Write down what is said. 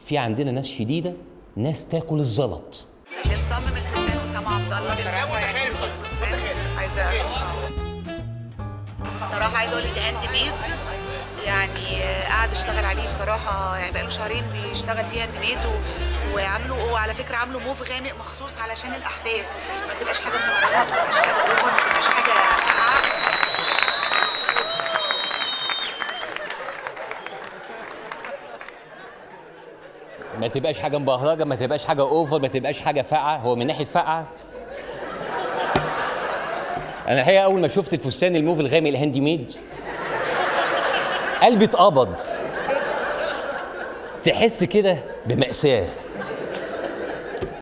في عندنا ناس شديده، ناس تاكل الزلط. اللي مصمم الفستان اسامه عبد الله. بصراحه عايزه اقول لك هاند ميد، يعني قاعد اشتغل عليه بصراحه، يعني بقاله شهرين بيشتغل فيه هاند ميد وعامله، وعلى فكره عامله موف غامق مخصوص علشان الاحداث، ما تبقاش حاجه مهرجانه، ما تبقاش حاجه اوفر، ما تبقاش حاجه فقعه. ما تبقاش حاجه مبهرجه، ما تبقاش حاجه اوفر، ما تبقاش حاجه فقعه. هو من ناحيه فقعه، انا الحقيقه اول ما شفت الفستان الموف الغامق الهاندي ميد قلبي اتقبض. تحس كده بمأساة.